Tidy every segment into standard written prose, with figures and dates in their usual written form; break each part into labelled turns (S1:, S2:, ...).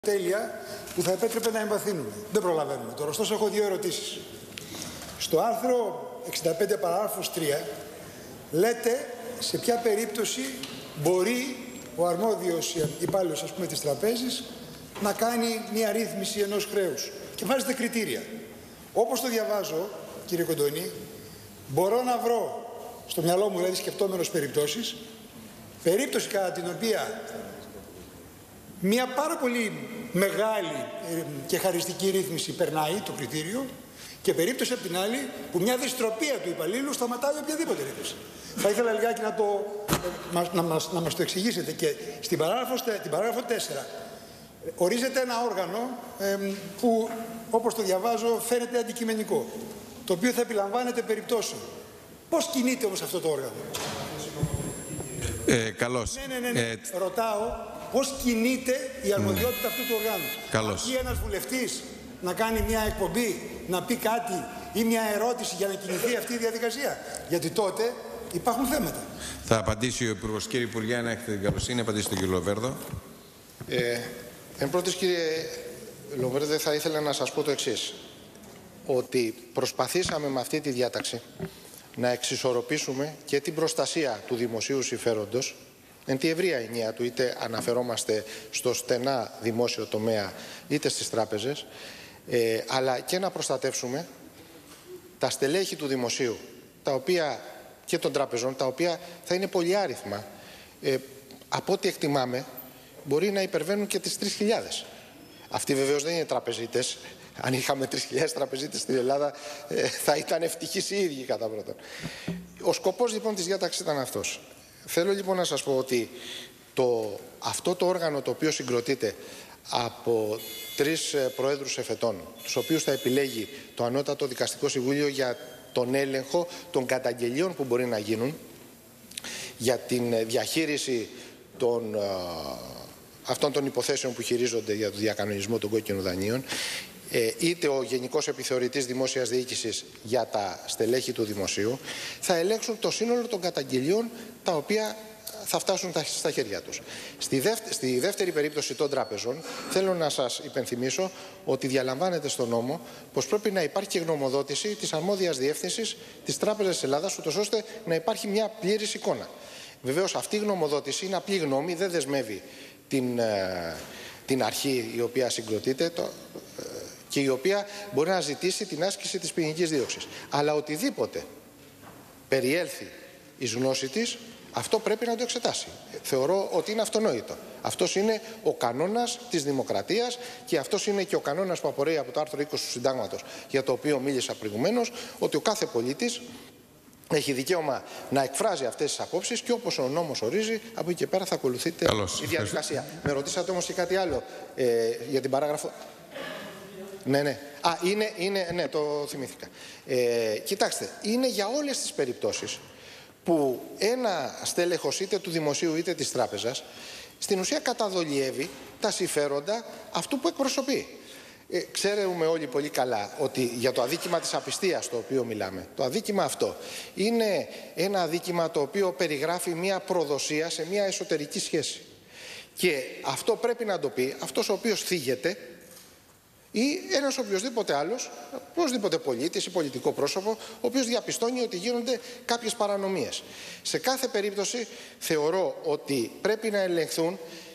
S1: τέλεια που θα επέτρεπε να εμβαθύνουμε. Δεν προλαβαίνουμε τώρα. Ωστόσο, έχω δύο ερωτήσεις. Στο άρθρο 65 παράγραφος 3 λέτε σε ποια περίπτωση μπορεί ο αρμόδιος υπάλληλος, ας πούμε, της τραπέζης να κάνει μια ρύθμιση ενός χρέους. Και βάζετε κριτήρια. Όπως το διαβάζω, κύριε Κοντονή, μπορώ να βρω στο μυαλό μου, δηλαδή σκεπτόμενος περιπτώσεις, περίπτωση κατά την οποία μια πάρα πολύ μεγάλη και χαριστική ρύθμιση περνάει το κριτήριο και περίπτωση από την άλλη που μια δυστροπία του υπαλλήλου σταματάει οποιαδήποτε ρύθμιση. Θα ήθελα λιγάκι να μας το εξηγήσετε. Και στην παράγραφο 4 ορίζεται ένα όργανο που, όπως το διαβάζω, φαίνεται αντικειμενικό, το οποίο θα επιλαμβάνεται περιπτώσεων. Πώς κινείται όμως αυτό το όργανο?
S2: Καλώς.
S1: Ναι. Ρωτάω πώς κινείται η αρμοδιότητα αυτού του οργάνου.
S2: Καλώς.
S1: Αρκεί ένας βουλευτής να κάνει μια εκπομπή, να πει κάτι ή μια ερώτηση για να κινηθεί αυτή η διαδικασία? Γιατί τότε υπάρχουν θέματα.
S2: Θα απαντήσει ο Υπουργός. Κύριε Υπουργέ, αν έχετε την καλοσύνη, απαντήσει τον κύριο Λοβέρδο.
S3: Εν πρώτης, κύριε Λοβέρδε, θα ήθελα να σας πω το εξής. Ότι προσπαθήσαμε με αυτή τη διάταξη να εξισορροπήσουμε και την προστασία του δημοσίου συμφέροντος εν τη ευρεία ενία του, είτε αναφερόμαστε στο στενά δημόσιο τομέα είτε στις τράπεζες, αλλά και να προστατεύσουμε τα στελέχη του δημοσίου, τα οποία, και των τραπεζών, τα οποία θα είναι πολυάριθμα. Από ό,τι εκτιμάμε μπορεί να υπερβαίνουν και τις 3.000. Αυτοί βεβαίως δεν είναι τραπεζίτες. Αν είχαμε 3.000 τραπεζίτες στην Ελλάδα θα ήταν ευτυχείς οι ίδιοι κατά πρώτον. Ο σκοπός λοιπόν της διάταξης ήταν αυτός. Θέλω λοιπόν να σας πω ότι αυτό το όργανο το οποίο συγκροτείται από 3 προέδρους εφετών, τους οποίους θα επιλέγει το Ανώτατο Δικαστικό Συμβούλιο για τον έλεγχο των καταγγελιών που μπορεί να γίνουν, για την διαχείριση αυτών των υποθέσεων που χειρίζονται για το διακανονισμό των κόκκινων δανείων, είτε ο Γενικός Επιθεωρητής Δημόσιας Διοίκησης για τα στελέχη του Δημοσίου, θα ελέγξουν το σύνολο των καταγγελιών τα οποία θα φτάσουν στα χέρια τους. Στη δεύτερη περίπτωση των τραπεζών, θέλω να σας υπενθυμίσω ότι διαλαμβάνεται στον νόμο πως πρέπει να υπάρχει και γνωμοδότηση της αρμόδιας διεύθυνσης της Τράπεζας της Ελλάδας, ούτως ώστε να υπάρχει μια πλήρης εικόνα. Βεβαίως αυτή η γνωμοδότηση είναι απλή γνώμη, δεν δεσμεύει την αρχή η οποία συγκροτείται και η οποία μπορεί να ζητήσει την άσκηση της ποινικής δίωξης. Αλλά οτιδήποτε περιέλθει εις γνώση της, αυτό πρέπει να το εξετάσει. Θεωρώ ότι είναι αυτονόητο. Αυτός είναι ο κανόνας της δημοκρατίας και αυτός είναι και ο κανόνας που απορρέει από το άρθρο 20 του Συντάγματος, για το οποίο μίλησα προηγουμένως, ότι ο κάθε πολίτης έχει δικαίωμα να εκφράζει αυτές τις απόψεις και όπως ο νόμος ορίζει, από εκεί και πέρα θα ακολουθείται η διαδικασία. Με ρωτήσατε όμως και κάτι άλλο για την παράγραφο. Ναι. Ναι, το θυμήθηκα. Κοιτάξτε, είναι για όλες τις περιπτώσεις που ένα στέλεχος είτε του δημοσίου είτε της τράπεζας στην ουσία καταδολιεύει τα συμφέροντα αυτού που εκπροσωπεί. Ξέρουμε όλοι πολύ καλά ότι για το αδίκημα της απιστίας το οποίο μιλάμε, το αδίκημα αυτό είναι ένα αδίκημα το οποίο περιγράφει μια προδοσία σε μια εσωτερική σχέση. Και αυτό πρέπει να το πει αυτός ο οποίος θίγεται ή ένας οποιοσδήποτε άλλος, οποιοσδήποτε πολίτης ή πολιτικό πρόσωπο, ο οποίος διαπιστώνει ότι γίνονται κάποιες παρανομίες. Σε κάθε περίπτωση θεωρώ ότι πρέπει να ελεγχθούν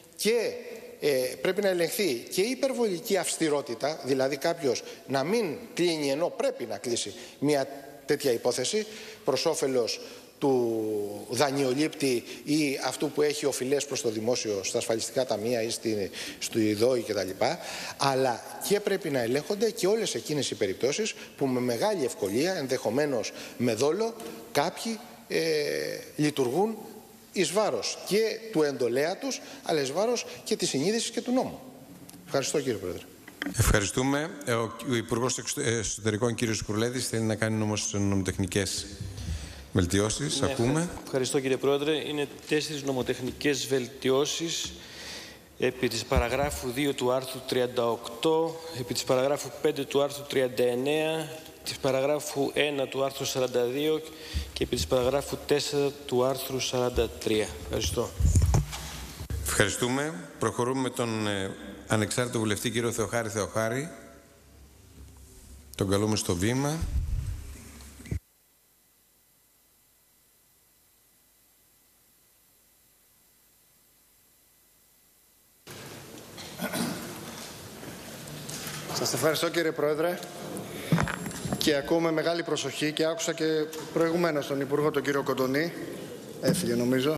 S3: πρέπει να ελεγχθεί και η υπερβολική αυστηρότητα, δηλαδή κάποιος να μην κλείνει ενώ πρέπει να κλείσει μια τέτοια υπόθεση προς όφελος του δανειολήπτη ή αυτού που έχει οφειλές προς το δημόσιο στα ασφαλιστικά ταμεία ή στο ΙΔΟΗ κτλ. Αλλά και πρέπει να ελέγχονται και όλες εκείνες οι περιπτώσεις που με μεγάλη ευκολία, ενδεχομένως με δόλο, κάποιοι λειτουργούν εις βάρος και του εντολέα τους, αλλά εις βάρος και της συνείδησης και του νόμου. Ευχαριστώ, κύριε Πρόεδρε.
S2: Ευχαριστούμε. Ο Υπουργός Εσωτερικών, κύριος Κουρλέδης, θέλει να κάνει όμως νομοτεχνικές βελτιώσεις.
S4: Ναι,
S2: ακούμε.
S4: Ευχαριστώ, κύριε Πρόεδρε. Είναι 4 νομοτεχνικές βελτιώσεις επί της παραγράφου 2 του άρθρου 38, επί της παραγράφου 5 του άρθρου 39, της παραγράφου 1 του άρθρου 42 και επί της παραγράφου 4 του άρθρου 43. Ευχαριστώ.
S2: Ευχαριστούμε. Προχωρούμε με τον ανεξάρτητο βουλευτή κύριο Θεοχάρη Θεοχάρη. Τον καλούμε στο βήμα.
S5: Σας ευχαριστώ κύριε Πρόεδρε, και ακούω με μεγάλη προσοχή και άκουσα και προηγουμένως τον Υπουργό τον κύριο Κοντονή, έφυγε νομίζω.